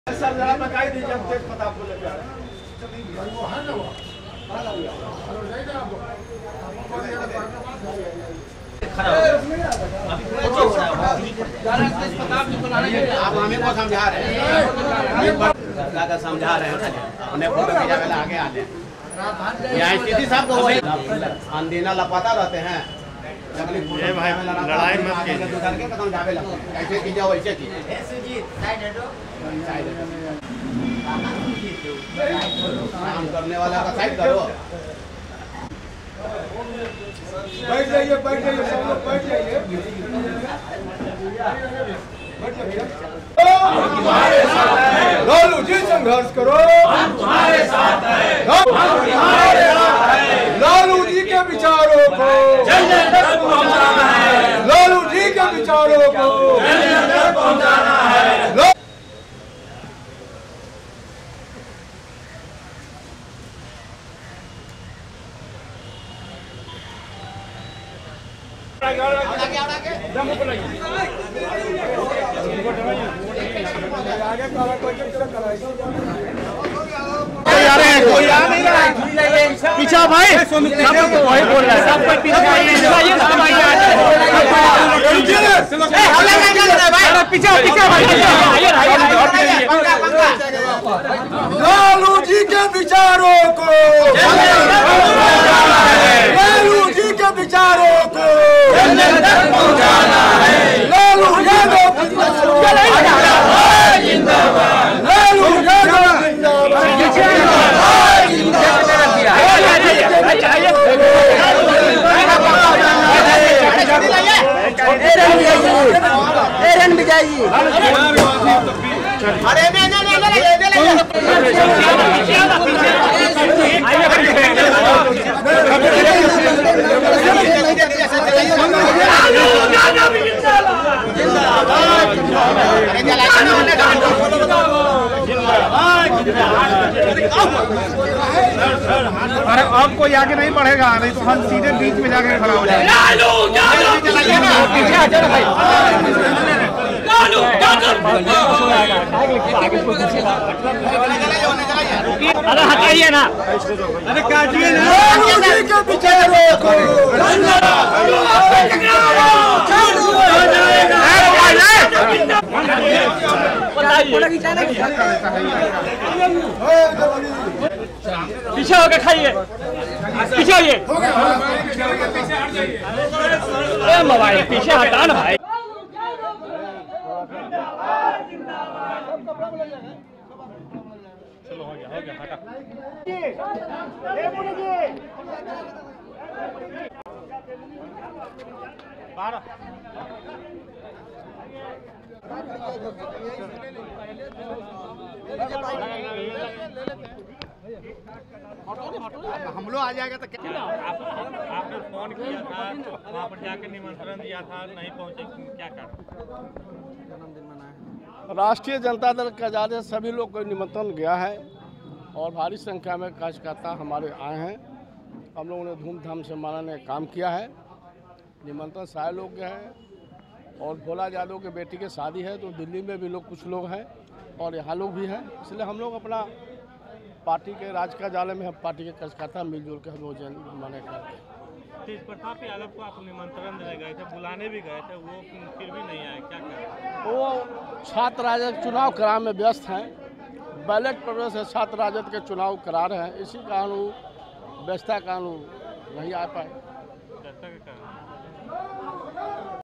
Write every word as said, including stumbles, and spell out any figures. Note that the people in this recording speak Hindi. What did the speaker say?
बताई दीजिए हम तेज पता आपको लेके आ रहे हैं। आप हमें को समझा रहे हैं समझा रहे हैं अपने फोटो खींचा आगे आते हैं। यहाँ स्थिति सब तो वही अंधेना लपाता रहते हैं। ये भाई लड़ाई मत कीजिए। दूसरे के कदम ढाबे लगते हैं, ऐसे कीजिए वैसे कीजिए। काम करने वाला का साइड करो। बैठ जाइए बैठ जाइए सब लोग बैठ जाइए। तुम्हारे साथ हैं। लालू जी संघर्ष करो, हम तुम्हारे साथ हैं। हम तुम्हारे साथ हैं। लालू जी के विचारों को जन जन तक पहुंचाना है। लालू जी के विचारों को जन जन तक पहुंचाना है। पीछा भाई सब तो वही बोल रहा है, सब कोई पीछे लालू जी के विचारों को, लालू जी के विचारों को पहुंचाना है। लालू यादव जिंदाबाद, लालू यादव अरे नहीं नहीं नहीं अरे अब कोई आगे नहीं बढ़ेगा, नहीं तो हम सीधे बीच में जाके खड़ा हो जाएंगे। अरे हटाइए ना, अरे काटिए ना। लालू जी के विचारों को पीछे होकर खाइए, पीछे होइए। मोबाइल पीछे हटा ना भाई। चलो हो गया हो गया हटा। बारह हम लोग आ जाएगा तो क्या? आपने फोन किया था, वहाँ पर जाकर निमंत्रण दिया था, नहीं पहुँचे, क्या कर? राष्ट्रीय जनता दल का ज़्यादा सभी लोग को निमंत्रण गया है और भारी संख्या में कार्यकर्ता हमारे आए हैं। हम लोगों ने धूमधाम से मनाने का काम किया है। निमंत्रण सारे लोग गए हैं और भोला यादव के बेटी की शादी है तो दिल्ली में भी लोग कुछ लोग हैं और यहाँ लोग भी हैं। इसलिए हम लोग अपना पार्टी के राज का जाले में हम पार्टी के कार्यकर्ता मिलजुल के हम लोग मनाने करते हैं। तेज प्रताप यादव को आप निमंत्रण देने गए थे, बुलाने भी गए थे, वो फिर भी नहीं आए, क्या करें? वो छात्र राजद चुनाव करा में व्यस्त हैं। बैलेट पेपर से छात्र राजद के चुनाव करा रहे हैं, इसी कारण वो व्यस्तता कारण नहीं आ पाए।